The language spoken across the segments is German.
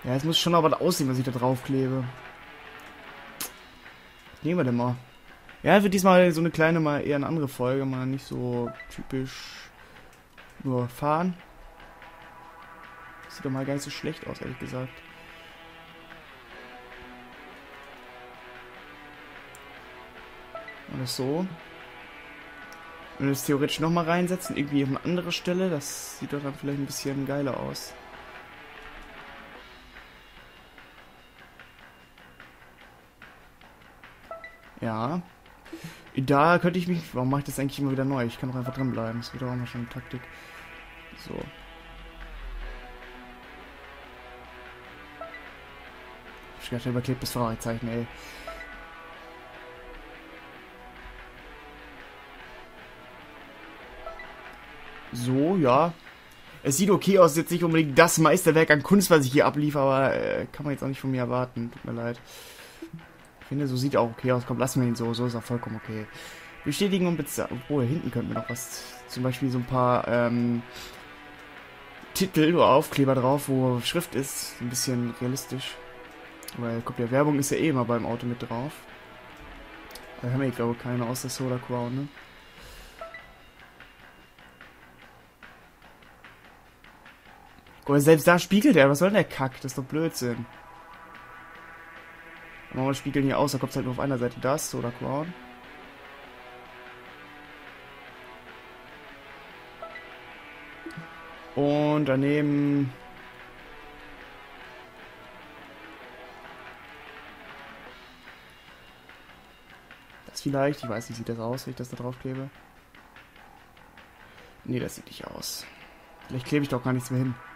Ja, es muss schon aber aussehen, was ich da drauf klebe. Was nehmen wir denn mal? Ja, für diesmal so eine kleine, mal eher eine andere Folge, mal nicht so typisch nur fahren. Sieht doch mal gar nicht so schlecht aus, ehrlich gesagt. Und das so. Wenn wir das theoretisch nochmal reinsetzen, irgendwie auf eine andere Stelle, das sieht doch dann vielleicht ein bisschen geiler aus. Ja. Da könnte ich mich... Warum mache ich das eigentlich immer wieder neu? Ich kann doch einfach dranbleiben. Das wird doch auch mal schon eine Taktik. So. Ich habe gerade überklebtes Fragezeichen, ey. So, ja. Es sieht okay aus, jetzt nicht unbedingt das Meisterwerk an Kunst, was ich hier abliefere, aber kann man jetzt auch nicht von mir erwarten. Tut mir leid. Ich finde, so sieht er auch okay aus. Komm, lassen wir ihn so. So ist er vollkommen okay. Bestätigen und bezahlen. Obwohl, hinten könnten wir noch was. Zum Beispiel so ein paar Titel oder Aufkleber drauf, wo Schrift ist. Ein bisschen realistisch. Weil, guck, der Werbung ist ja eh immer beim Auto mit drauf. Da haben wir, glaube ich, keine aus der Soda Crown, ne? Guck mal, selbst da spiegelt er. Was soll denn der Kack? Das ist doch Blödsinn. Machen wir Spiegeln hier aus, da kommt es halt nur auf einer Seite das, Soda Crown. Und daneben... Das vielleicht, ich weiß nicht, sieht das aus, wenn ich das da drauf klebe? Nee, das sieht nicht aus. Vielleicht klebe ich doch gar nichts mehr hin.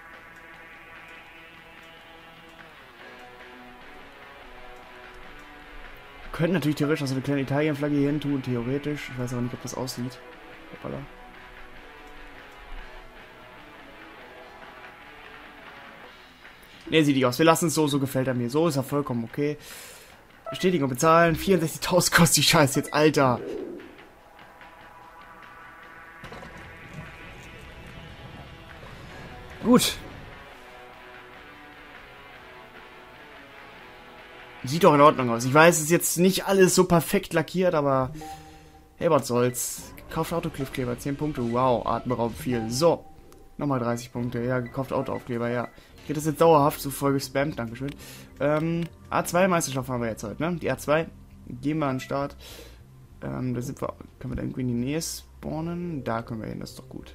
Könnten natürlich theoretisch auch so eine kleine Italien-Flagge hier hin tun, theoretisch. Ich weiß aber nicht, ob das aussieht. Hoppala. Ne, sieht nicht aus. Wir lassen es so, so gefällt er mir. So ist er vollkommen okay. Bestätigen und bezahlen. 64.000 kostet die Scheiße jetzt, Alter. Gut. Sieht doch in Ordnung aus. Ich weiß, es ist jetzt nicht alles so perfekt lackiert, aber hey, was soll's. Gekauft Autokliffkleber, 10 Punkte. Wow, Atemberaub viel. So, nochmal 30 Punkte. Ja, gekauft Autoaufkleber, ja. Ich hätte das jetzt dauerhaft so voll gespammt, dankeschön. A2-Meisterschaft haben wir jetzt heute, ne? Die A2. Gehen wir an den Start. Da sind wir. Können wir da irgendwie in die Nähe spawnen? Da können wir hin, das ist doch gut.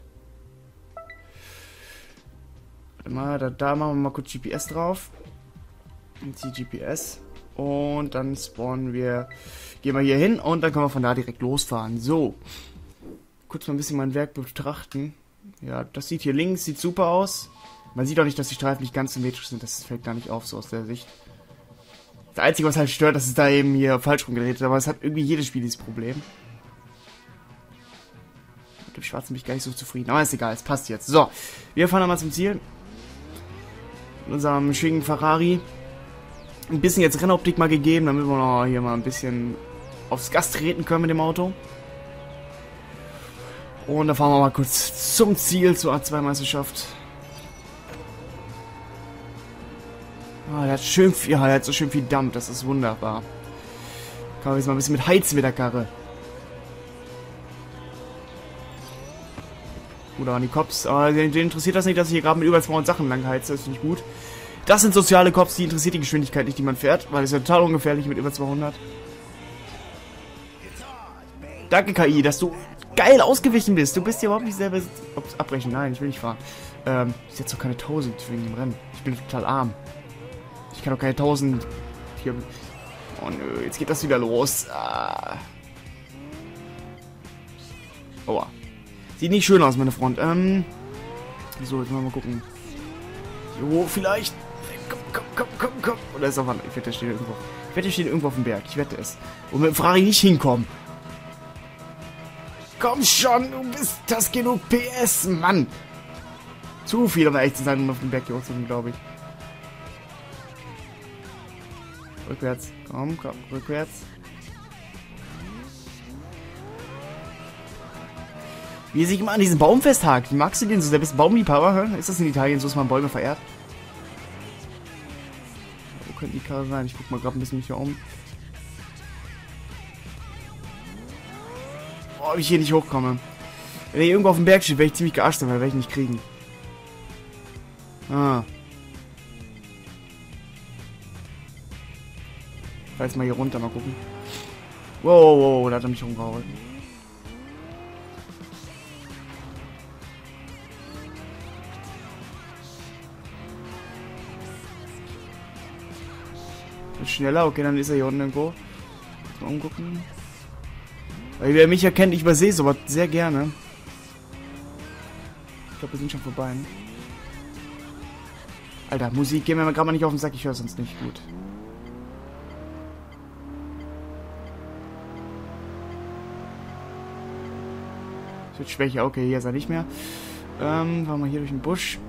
Warte mal, da machen wir mal kurz GPS drauf. Jetzt die GPS. Und dann spawnen wir, gehen wir hier hin und dann können wir von da direkt losfahren. So, kurz mal ein bisschen mein Werk betrachten. Ja, das sieht hier links, sieht super aus. Man sieht auch nicht, dass die Streifen nicht ganz symmetrisch sind, das fällt gar nicht auf, so aus der Sicht. Das Einzige, was halt stört, dass es da eben hier falsch rumgedreht ist, aber es hat irgendwie jedes Spiel dieses Problem. Mit dem Schwarzen bin ich gar nicht so zufrieden, aber ist egal, es passt jetzt. So, wir fahren einmal zum Ziel. Mit unserem schicken Ferrari. Ein bisschen jetzt Rennoptik mal gegeben, damit wir noch hier mal ein bisschen aufs Gas treten können mit dem Auto. Und dann fahren wir mal kurz zum Ziel, zur A2-Meisterschaft. Ah, der hat schön viel, ja, der hat so schön viel Dampf, das ist wunderbar. Kann man jetzt mal ein bisschen mit heizen mit der Karre. Oder an die Cops, aber den interessiert das nicht, dass ich hier gerade mit über 200 Sachen lang heize, das finde ich gut. Das sind soziale Cops, die interessiert die Geschwindigkeit nicht, die man fährt, weil es ja total ungefährlich mit über 200. Danke, KI, dass du geil ausgewichen bist. Du bist ja überhaupt nicht selber... Abbrechen, nein, ich will nicht fahren. Ich setze doch keine 1000 wegen dem Rennen. Ich bin total arm. Ich kann doch keine 1000... Hier... Oh nö, jetzt geht das wieder los. Ah. Aua. Sieht nicht schön aus, meine Front. So, jetzt mal gucken. Jo, vielleicht... Komm. Oder ist auf ein... Ich wette, der steht irgendwo. Ich wette, der steht irgendwo auf dem Berg. Ich wette es. Und mit dem Ferrari nicht hinkommen. Komm schon, du bist das genug PS, Mann. Zu viel, um echt zu sein, um auf den Berg hier hochzukommen, glaube ich. Rückwärts. Komm, rückwärts. Wie er sich immer an diesen Baum festhakt. Magst du den so? Der bist Baumliebhaber, hä? Ist das in Italien so, dass man Bäume verehrt? könnte die Karre sein? Ich guck mal gerade ein bisschen mich hier um. Boah, ob ich hier nicht hochkomme. Wenn ich irgendwo auf dem Berg stehe, wäre ich ziemlich gearscht, weil werde ich nicht kriegen. Ah. Ich weiß mal hier runter, mal gucken. Wow, wow, wow, da hat er mich rumgehauen. Wird schneller, okay, dann ist er hier unten irgendwo. Mal umgucken. Weil wer mich erkennt, ich übersehe sowas sehr gerne. Ich glaube, wir sind schon vorbei. Ne? Alter, Musik, geh mir gerade mal nicht auf den Sack, ich höre sonst nicht gut. Es wird schwächer, okay, hier ist er nicht mehr. Fahren wir hier durch den Busch.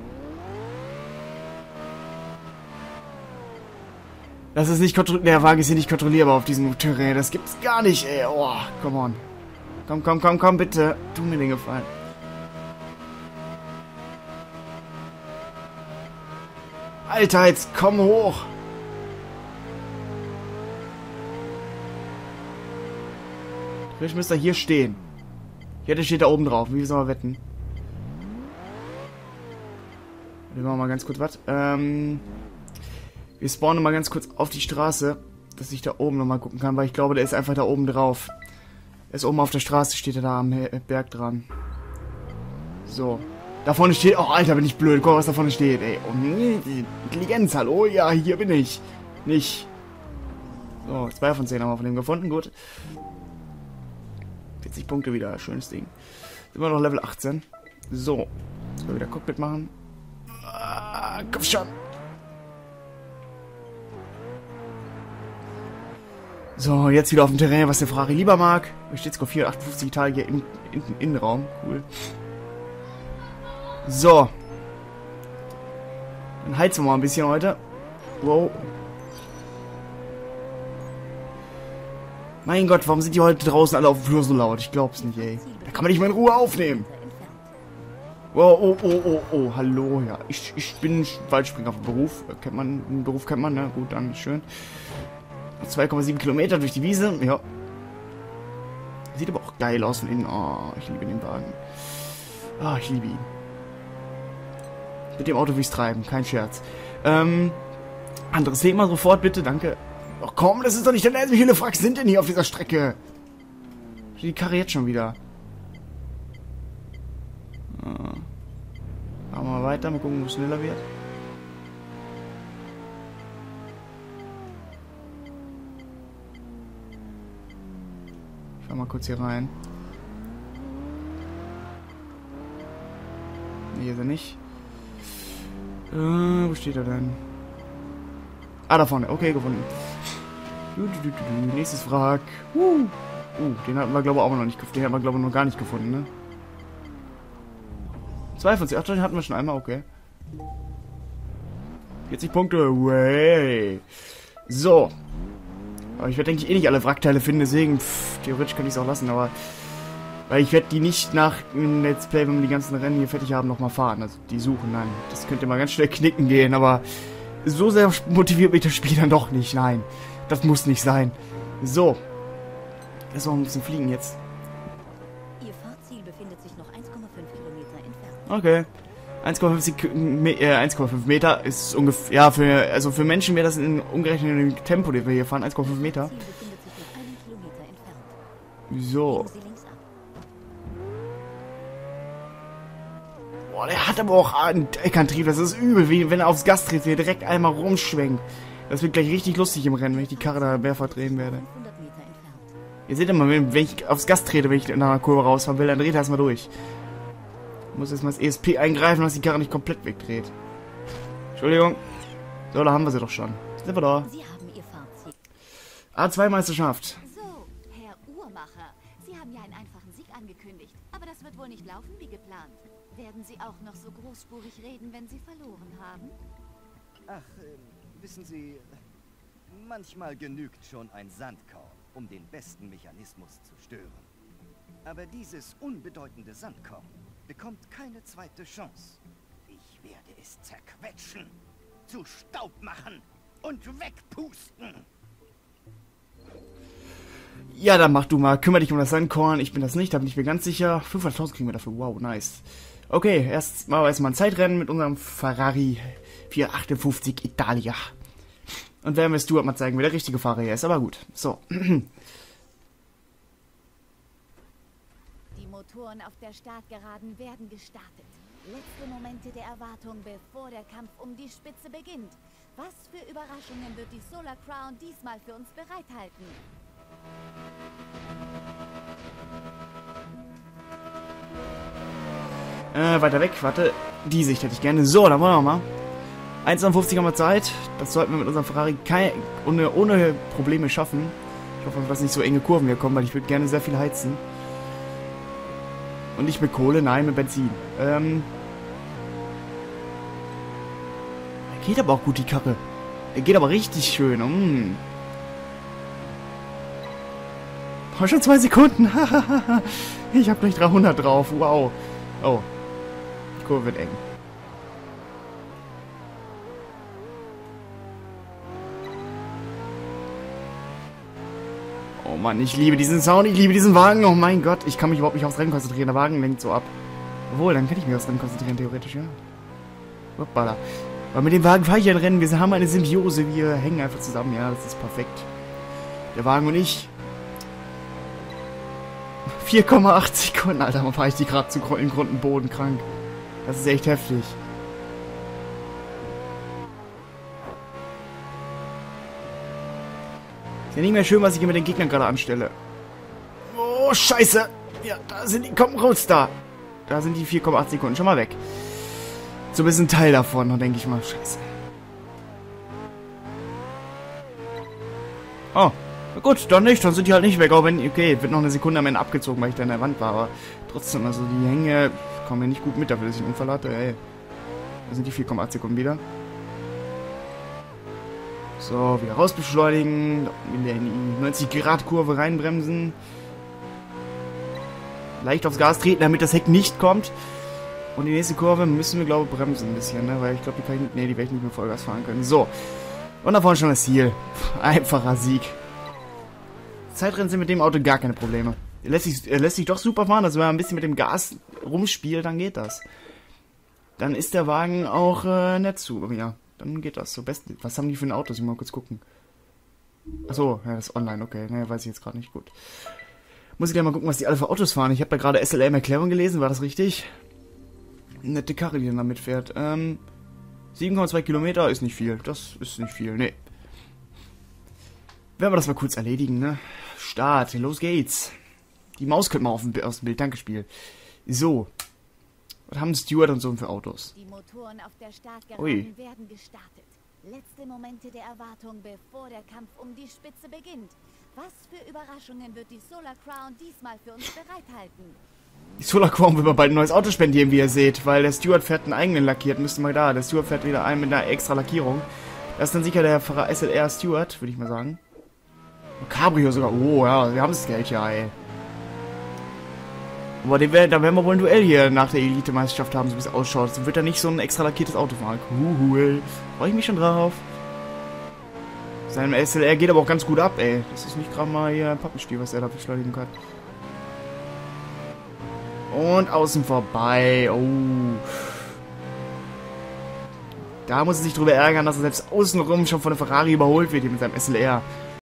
Das ist nicht kontrollierbar. Der Wagen ist hier nicht kontrollierbar auf diesem Terrain. Das gibt's gar nicht, ey. Oh, come on. Komm, komm, komm, komm, bitte. Tu mir den Gefallen. Alter, jetzt komm hoch. Vielleicht müsste er hier stehen. Ja, der steht da oben drauf. Wie soll man wetten? Wir machen mal ganz kurz was. Wir spawnen mal ganz kurz auf die Straße, dass ich da oben nochmal gucken kann, weil ich glaube, der ist einfach da oben drauf. Er ist oben auf der Straße, steht er da am Berg dran. So. Da vorne steht... Oh, Alter, bin ich blöd. Guck mal, was da vorne steht, ey. Oh, Intelligenz, hallo? Ja, hier bin ich. Nicht. So, 2 von 10 haben wir von dem gefunden, gut. 40 Punkte wieder, schönes Ding. Sind wir noch Level 18. So. Jetzt mal wieder Cockpit machen. Ah, komm schon. So, jetzt wieder auf dem Terrain, was der Ferrari lieber mag. Hier steht Score 458 Teil hier im Innenraum. Cool. So. Dann heizen wir mal ein bisschen heute. Wow. Mein Gott, warum sind die heute draußen alle auf dem Flur so laut? Ich glaub's nicht, ey. Da kann man nicht mal in Ruhe aufnehmen. Wow, oh, oh, oh, oh, hallo, ja. Ich bin Weitspringer vom Beruf. Kennt man, den Beruf kennt man, ne? Gut, dann schön. 2,7 Kilometer durch die Wiese, ja. Sieht aber auch geil aus von innen. Oh, ich liebe den Wagen. Ah, ich liebe ihn. Mit dem Auto wie es treiben, kein Scherz. Anderes Thema sofort, bitte, danke. Ach komm, das ist doch nicht der Ernst. Wie viele Wracks sind denn hier auf dieser Strecke? Die Karre jetzt schon wieder. Machen wir mal weiter, mal gucken, wo es schneller wird. Ich fahr mal kurz hier rein. Nee, hier ist er nicht. Wo steht er denn? Ah, da vorne. Okay, gefunden. Nächstes Wrack. Den hatten wir, glaube ich, auch noch nicht gefunden. Den hatten wir, glaube ich, noch gar nicht gefunden, ne? 2 von 10. Ach, den hatten wir schon einmal, okay. 40 Punkte. Way. So. Aber ich werde, denke ich, eh nicht alle Wrackteile finden, deswegen, theoretisch könnte ich es auch lassen, aber... Weil ich werde die nicht nach dem Let's Play, wenn wir die ganzen Rennen hier fertig haben, nochmal fahren. Also die suchen, nein. Das könnte mal ganz schnell knicken gehen, aber... So sehr motiviert mich das Spiel dann doch nicht, nein. Das muss nicht sein. So. Lass auch ein bisschen fliegen jetzt. Ihr Fahrziel befindet sich noch 1,5 Kilometer entfernt. Okay. 1,5 Meter ist ungefähr, ja, für Menschen wäre das in umgerechnetem Tempo, den wir hier fahren, 1,5 Meter. Ihr Ziel befindet sich noch 1 Kilometer entfernt. So. Biegen Sie links ab. Boah, der hat aber auch einen Eckantrieb, das ist übel, wie wenn er aufs Gas dreht, der direkt einmal rumschwenkt. Das wird gleich richtig lustig im Rennen, wenn ich die Karre da mehrfach drehen werde. 500 Meter entfernt. Ihr seht immer, wenn ich aufs Gas trete, wenn ich in einer Kurve rausfahren will, dann dreht er erstmal durch. Ich muss jetzt mal das ESP eingreifen, dass die Karre nicht komplett wegdreht. Entschuldigung. So, da haben wir sie doch schon. Sind wir da? Sie haben Ihr Fahrziel. A2-Meisterschaft. So, Herr Uhrmacher, Sie haben ja einen einfachen Sieg angekündigt. Aber das wird wohl nicht laufen wie geplant. Werden Sie auch noch so großspurig reden, wenn Sie verloren haben? Ach, wissen Sie, manchmal genügt schon ein Sandkorn, um den besten Mechanismus zu stören. Aber dieses unbedeutende Sandkorn bekommt keine zweite Chance. Ich werde es zerquetschen, zu Staub machen und wegpusten. Ja, dann mach du mal. Kümmere dich um das Sandkorn. Ich bin das nicht, da bin ich mir ganz sicher. 500.000 kriegen wir dafür. Wow, nice. Okay, erst machen wir erstmal ein Zeitrennen mit unserem Ferrari 458 Italia. Und werden wir Stuart mal zeigen, wer der richtige Fahrer hier ist. Aber gut. So. Die Motoren auf der Startgeraden werden gestartet. Letzte Momente der Erwartung, bevor der Kampf um die Spitze beginnt. Was für Überraschungen wird die Solar Crown diesmal für uns bereithalten? Weiter weg, warte. Die Sicht hätte ich gerne. So, dann wollen wir mal. 1,50 haben wir Zeit. Das sollten wir mit unserem Ferrari ohne Probleme schaffen. Ich hoffe, dass nicht so enge Kurven hier kommen, weil ich würde gerne sehr viel heizen. Und nicht mit Kohle, nein, mit Benzin. Er geht aber auch gut, die Karre. Er geht aber richtig schön. Oh, schon 2 Sekunden. Ich habe gleich 300 drauf. Wow. Oh. Die Kurve wird eng. Oh Mann, ich liebe diesen Sound. Ich liebe diesen Wagen. Oh mein Gott. Ich kann mich überhaupt nicht aufs Rennen konzentrieren. Der Wagen lenkt so ab. Obwohl, dann kann ich mich aufs Rennen konzentrieren, theoretisch, ja. Hoppala. Aber mit dem Wagen fahre ich ein Rennen. Wir haben eine Symbiose. Wir hängen einfach zusammen. Ja, das ist perfekt. Der Wagen und ich. 4,8 Sekunden. Alter, man fahre ich die gerade in Grund und Boden krank. Das ist echt heftig. Ist ja nicht mehr schön, was ich hier mit den Gegnern gerade anstelle. Oh, scheiße. Ja, da sind die. Komm raus da. Da sind die 4,8 Sekunden. Schon mal weg. So ein bisschen Teil davon, dann denke ich mal. Scheiße. Oh. Na gut, dann nicht. Dann sind die halt nicht weg. Auch wenn, okay, wird noch eine Sekunde am Ende abgezogen, weil ich da in der Wand war. Aber trotzdem, also die Hänge kommen mir nicht gut mit dafür, dass ich einen Unfall hatte. Ey. Da sind die 4,8 Sekunden wieder. So, wieder rausbeschleunigen. Da unten in die 90-Grad-Kurve reinbremsen. Leicht aufs Gas treten, damit das Heck nicht kommt. Und die nächste Kurve müssen wir, glaube ich, bremsen ein bisschen, ne? Weil ich glaube, die kann ich, nee, die werde ich nicht mit Vollgas fahren können. So. Und da vorne schon das Ziel. Einfacher Sieg. Zeitrennen sind mit dem Auto gar keine Probleme. Er lässt sich doch super fahren, also wenn man ein bisschen mit dem Gas rumspielt, dann geht das. Dann ist der Wagen auch nett zu mir. Dann geht das so best. Was haben die für ein Auto? Ich mal kurz gucken. Achso, ja, das ist online, okay. Naja, weiß ich jetzt gerade nicht gut. Muss ich gleich mal gucken, was die alle für Autos fahren. Ich habe da gerade SLM Erklärung gelesen, war das richtig? Nette Karre, die dann da mitfährt. 7,2 Kilometer ist nicht viel. Das ist nicht viel, nee. Werden wir das mal kurz erledigen, ne? Start, los geht's. Die Maus könnte mal aus dem Bild, danke Spiel. So. Was haben Stuart und so für Autos? Die Motoren auf der Startgeraden werden gestartet. Letzte Momente der Erwartung, bevor der Kampf um die Spitze beginnt. Was für Überraschungen wird die Solar Crown diesmal für uns bereithalten? Die Solar Crown will mal bald ein neues Auto spendieren, wie ihr seht, weil der Stuart fährt einen eigenen lackiert. Müsste mal da. Der Stuart fährt wieder einen mit einer extra Lackierung. Das ist dann sicher der Fahrer SLR Stuart, würde ich mal sagen. Cabrio sogar. Oh ja, wir haben das Geld ja, ey. Aber da werden wir wohl ein Duell hier nach der Elite-Meisterschaft haben, so wie es ausschaut. So wird er nicht so ein extra lackiertes Auto fahren. Cool. Freue ich mich schon drauf. Sein SLR geht aber auch ganz gut ab, ey. Das ist nicht gerade mal hier ein Pappenstiel, was er da beschleunigen kann. Und außen vorbei. Oh. Da muss er sich drüber ärgern, dass er selbst außenrum schon von der Ferrari überholt wird hier mit seinem SLR.